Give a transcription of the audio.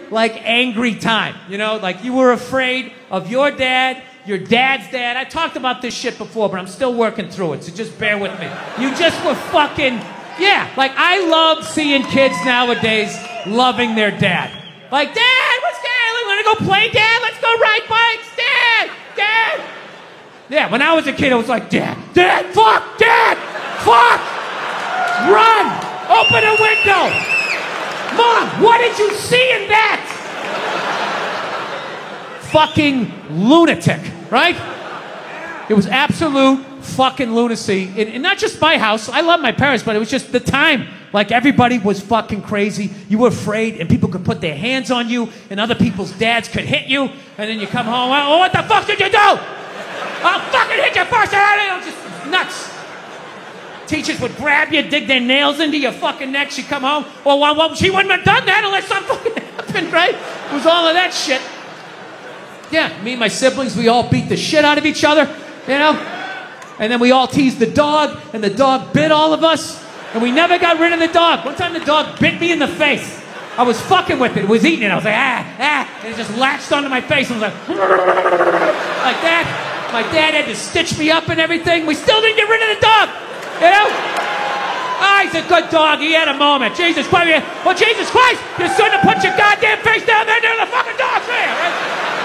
like, angry time. You know, like, you were afraid of your dad's dad. I talked about this shit before, but I'm still working through it, so just bear with me. You just were fucking, yeah. Like, I love seeing kids nowadays loving their dad. Like, Dad, what's Dad? We want to go play, Dad? Let's go ride bikes, Dad! Dad! Yeah, when I was a kid, I was like, Dad, fuck, Dad, fuck! Run! Open a window! Mom, what did you see in that? Fucking lunatic, right? It was absolute fucking lunacy. And not just my house. I love my parents, but it was just the time. Like, everybody was fucking crazy. You were afraid, and people could put their hands on you, and other people's dads could hit you, and then you come home, oh, what the fuck did you do? I'll fucking hit you first. Just nuts. Teachers would grab you, dig their nails into your fucking neck. She'd come home. Well, she wouldn't have done that unless something fucking happened, right? It was all of that shit. Yeah, me and my siblings, we all beat the shit out of each other, you know? And then we all teased the dog, and the dog bit all of us, and we never got rid of the dog. One time the dog bit me in the face. I was fucking with it. It was eating it. I was like, and it just latched onto my face and was like that. My dad had to stitch me up and everything. We still didn't get rid of the dog, you know? Ah, he's a good dog. He had a moment. Jesus Christ. Well, Jesus Christ, you shouldn't have put your goddamn face down there near the fucking dog's there, right?